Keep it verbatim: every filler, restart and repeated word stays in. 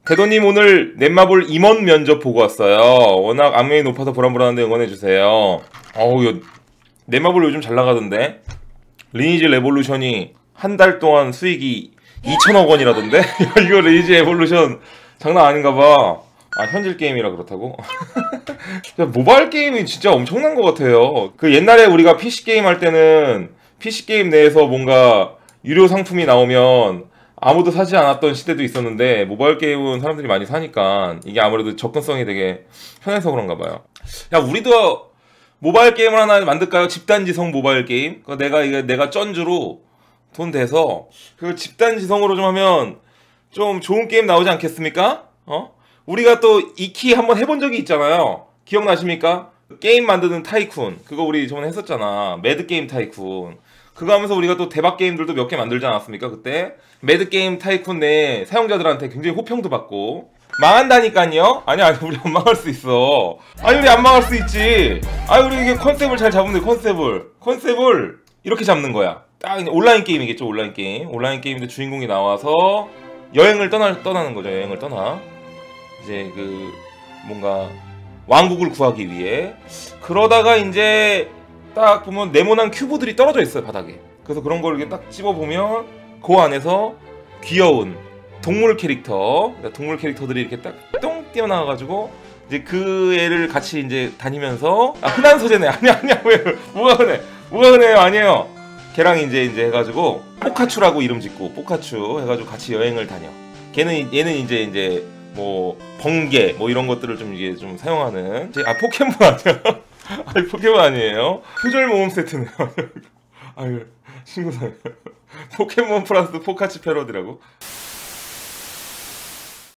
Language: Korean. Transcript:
대도님 오늘 넷마블 임원 면접 보고 왔어요. 워낙 악명이 높아서 보람보람한데 응원해주세요. 어우, 넷마블 요즘 잘 나가던데. 리니지 레볼루션이 한 달 동안 수익이 이천억 원이라던데? 이거 리니지 레볼루션 장난 아닌가봐. 아, 현질 게임이라 그렇다고? 모바일 게임이 진짜 엄청난 것 같아요. 그 옛날에 우리가 피씨 게임 할 때는 피씨 게임 내에서 뭔가 유료 상품이 나오면 아무도 사지 않았던 시대도 있었는데, 모바일 게임은 사람들이 많이 사니까 이게 아무래도 접근성이 되게 편해서 그런가 봐요. 야, 우리도 모바일 게임을 하나 만들까요? 집단지성 모바일 게임? 그 내가 이게 내가 쩐주로 돈 대서 그 집단지성으로 좀 하면 좀 좋은 게임 나오지 않겠습니까? 어? 우리가 또 이키 한번 해본 적이 있잖아요. 기억나십니까? 게임 만드는 타이쿤, 그거 우리 저번에 했었잖아. 매드게임 타이쿤. 그거 하면서 우리가 또 대박 게임들도 몇 개 만들지 않았습니까? 그때 매드게임 타이쿤 내 사용자들한테 굉장히 호평도 받고. 망한다니깐요? 아니 아니, 우리 안 망할 수 있어. 아니, 우리 안 망할 수 있지. 아니, 우리 이게 컨셉을 잘 잡으면 돼. 컨셉을 컨셉을 이렇게 잡는 거야. 딱 온라인 게임이겠죠. 온라인 게임 온라인 게임인데 주인공이 나와서 여행을 떠나, 떠나는 거죠. 여행을 떠나 이제 그 뭔가 왕국을 구하기 위해. 그러다가 이제 딱 보면 네모난 큐브들이 떨어져 있어요, 바닥에. 그래서 그런 걸 이렇게 딱 집어보면 그 안에서 귀여운 동물 캐릭터, 동물 캐릭터들이 이렇게 딱 똥 뛰어나와가지고 이제 그 애를 같이 이제 다니면서. 아, 흔한 소재네. 아니 아니야, 왜 뭐가 흔해? 뭐가 흔해요? 아니에요. 걔랑 이제 이제 해가지고 포카츄라고 이름 짓고 포카츄 해가지고 같이 여행을 다녀. 걔는 얘는 이제 이제 뭐 번개 뭐 이런 것들을 좀 이게 좀 사용하는. 아, 포켓몬 아니야? 아니, 포켓몬 아니에요? 표절 모음 세트네요. 아유, 친구들. 포켓몬 플러스 포카츄 패러디라고?